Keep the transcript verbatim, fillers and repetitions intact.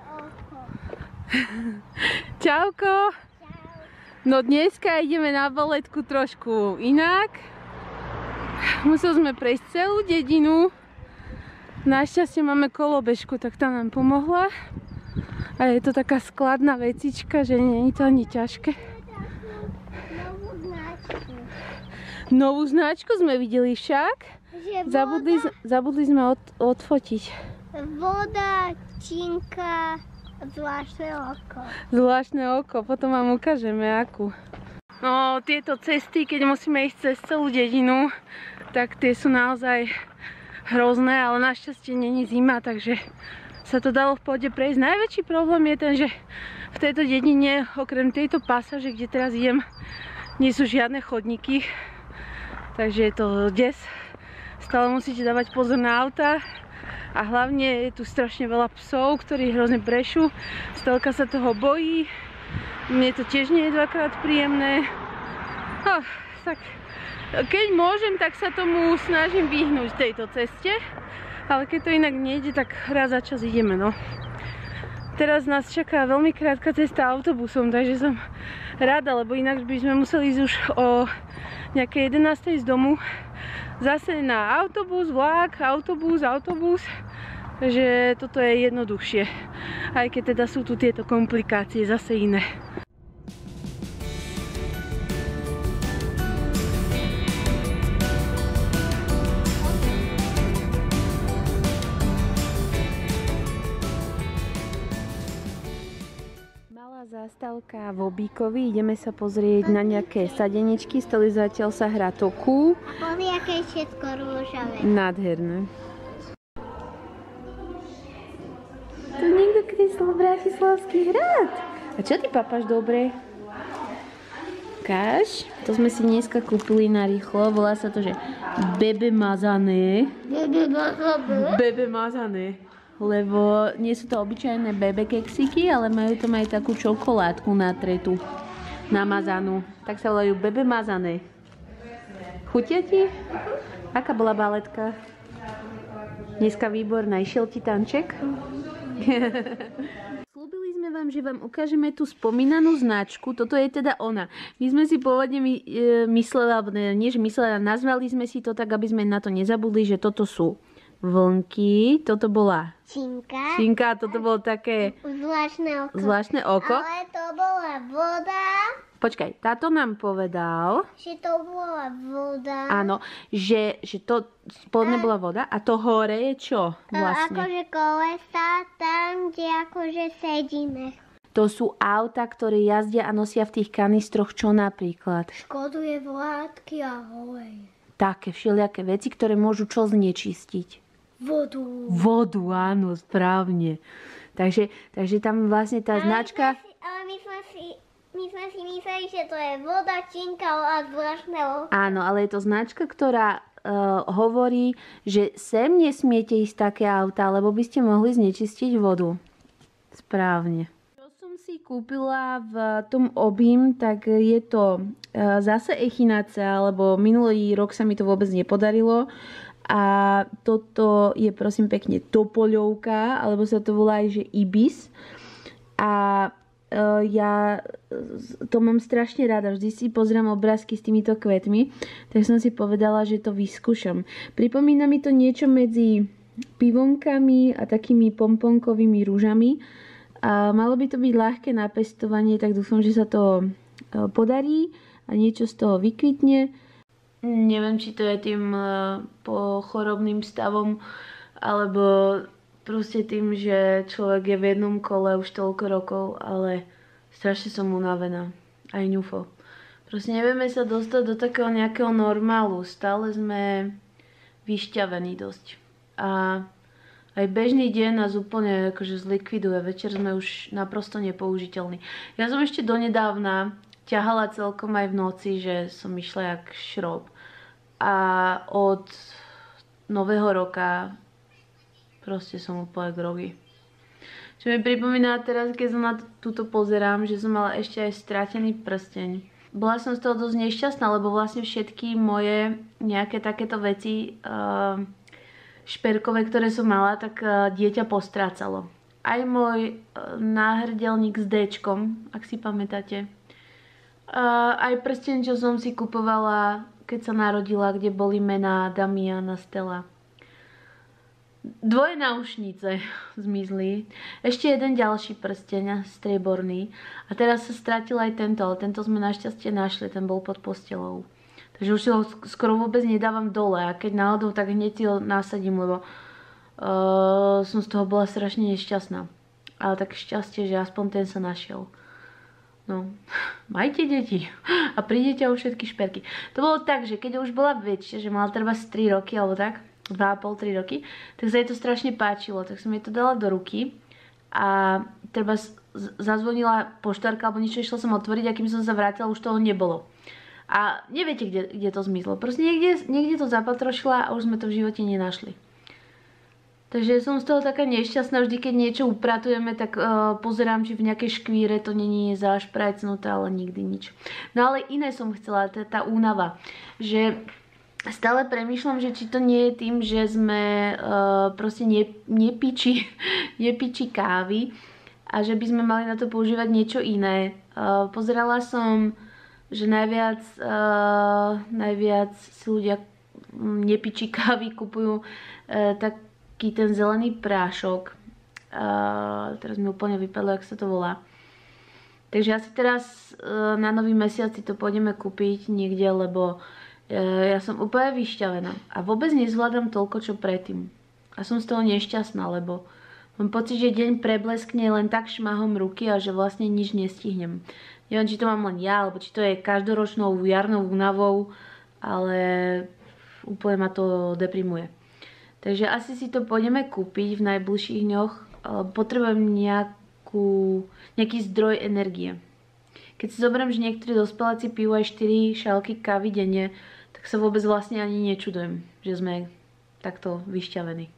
Čauko. No dneska ideme na baletku trošku inak. Museli sme prejsť celú dedinu. Našťastie máme kolobežku, tak tá nám pomohla. A je to taká skladná vecička, že nie je to ani ťažké. Novú značku. Novú značku sme videli však. Zabudli, zabudli sme od, odfotiť. Voda, činka, zvláštne oko. Zvláštne oko, potom vám ukážeme akú. No, tieto cesty, keď musíme ísť cez celú dedinu, tak tie sú naozaj hrozné, ale našťastie není zima, takže sa to dalo v pohode prejsť. Najväčší problém je ten, že v tejto dedine, okrem tejto pasáže, kde teraz idem, nie sú žiadne chodníky, takže je to des. Stále musíte dávať pozor na auta a hlavne je tu strašne veľa psov, ktorí hrozne brešú. Stelka sa toho bojí, mne to tiež nie je dvakrát príjemné. Oh, tak keď môžem, tak sa tomu snažím vyhnúť tejto ceste, ale keď to inak nejde, tak raz za čas ideme, no. Teraz nás čaká veľmi krátka cesta autobusom, takže som rada, lebo inak by sme museli ísť už o nejakej jedenástej z domu. Zase na autobus, vlak, autobus, autobus. Takže toto je jednoduchšie. Aj keď teda sú tu tieto komplikácie zase iné. Zastávka v Obíkovi, ideme sa pozrieť na nejaké sadeničky, stali zatiaľ sa hrá toku. A pozri, aké je všetko rúžavé. Nádherné. Tu niekto kreslil Bratislavský hrad. A čo ty papáš dobre? Ukáž. To sme si dneska kúpili na rýchlo, volá sa to, že Bebe mazané. Bebe mazané? Bebe mazané. Lebo nie sú to obyčajné bebe keksiky, ale majú tam aj takú čokoládku natretú, namazanú. Tak sa volajú bebe mazané. Chutia ti? Aká bola baletka? Dneska výborná. Išiel ti tanček? Slúbili sme vám, že vám ukážeme tú spomínanú značku. Toto je teda ona. My sme si pôvodne my, e, mysleli, alebo ne, nie že mysleli, nazvali sme si to tak, aby sme na to nezabudli, že toto sú vlnky, toto bola činka. Činka, toto bolo také Zvláštne oko. Zvláštne oko. Ale to bola voda. Počkaj, táto nám povedal, Že to bola voda. áno, že, že to spodne bola voda a to hore je čo vlastne? Akože kolesa tam, kde akože sedíme. To sú auta, ktoré jazdia a nosia v tých kanistroch čo napríklad? Škoduje vládky a olej. Také všelijaké veci, ktoré môžu čo znečistiť? Vodu. Vodu, áno, správne. Takže, takže tam vlastne tá ale značka... My si, ale my sme, si, my sme si mysleli, že to je voda, činka a zvláštne oko. Áno, ale je to značka, ktorá uh, hovorí, že sem nesmiete ísť také autá, lebo by ste mohli znečistiť vodu. Správne. Čo som si kúpila v tom Obím, tak je to uh, zase echinácea, lebo minulý rok sa mi to vôbec nepodarilo. A toto je prosím pekne topoľovka, alebo sa to volá aj že ibis. A uh, ja to mám strašne rada, vždy si pozriem obrázky s týmito kvetmi, tak som si povedala, že to vyskúšam. Pripomína mi to niečo medzi pivonkami a takými pomponkovými rúžami. A malo by to byť ľahké na pestovanie, tak dúfam, že sa to uh, podarí a niečo z toho vykvitne. Neviem, či to je tým uh, pochorobným stavom, alebo proste tým, že človek je v jednom kole už toľko rokov, ale strašne som unavená. Aj ňufo. Proste nevieme sa dostať do takého nejakého normálu. Stále sme vyšťavení dosť. A aj bežný deň nás úplne akože zlikviduje. Večer sme už naprosto nepoužiteľní. Ja som ešte donedávna ťahala celkom aj v noci, že som išla jak šrob. A od nového roka proste som úplne grogy. Čo mi pripomína teraz, keď som na túto pozerám, že som mala ešte aj stratený prsteň. Bola som z toho dosť nešťastná, lebo vlastne všetky moje nejaké takéto veci uh, šperkové, ktoré som mala, tak uh, dieťa postrácalo. aj môj náhrdelník s Dčkom, ak si pamätáte. Aj prsten, čo som si kupovala, keď sa narodila, kde boli mená Damiana, Stella. Dvoje náušnice zmizli. Ešte jeden ďalší prsteň, strieborný. A teraz sa stratil aj tento, ale tento sme našťastie našli, ten bol pod postelou. Takže už si ho skoro vôbec nedávam dole a keď náhodou, tak hneď si ho nasadím, lebo uh, som z toho bola strašne nešťastná. Ale tak šťastie, že aspoň ten sa našiel. No, majte deti a prídete o všetky šperky. To bolo tak, že keď už bola väčšia, že mala treba tri roky alebo tak, dva a pol tri roky, tak sa jej to strašne páčilo, tak som jej to dala do ruky a treba zazvonila poštárka alebo niečo, išla som otvoriť a kým som sa vrátila, už toho nebolo. A neviete, kde, kde to zmizlo. Proste niekde, niekde to zapatrošila a už sme to v živote nenašli. Takže som z toho taká nešťastná. Vždy, keď niečo upratujeme, tak uh, pozerám, či v nejakej škvíre to není zašprajcnuté, ale nikdy nič. No ale iné som chcela, tá, tá únava. Že stále premýšľam, že či to nie je tým, že sme uh, proste ne, nepiči, nepiči kávy a že by sme mali na to používať niečo iné. Uh, pozerala som, že najviac, uh, najviac si ľudia nepiči kávy kupujú uh, taký ten zelený prášok. Uh, teraz mi úplne vypadlo, jak sa to volá. Takže asi teraz uh, na nový mesiac si to pôjdeme kúpiť niekde, lebo uh, ja som úplne vyšťavená. A vôbec nezvládam toľko, čo predtým. A som z toho nešťastná, lebo mám pocit, že deň prebleskne len tak šmahom ruky a že vlastne nič nestihnem. Neviem, či to mám len ja, alebo či to je každoročnou jarnou únavou, ale úplne ma to deprimuje. Takže asi si to pôjdeme kúpiť v najbližších dňoch. Potrebujem nejakú, nejaký zdroj energie. Keď si zoberiem, že niektorí dospeláci pijú aj štyri šálky kávy denne, tak sa vôbec vlastne ani nečudujem, že sme takto vyšťavení.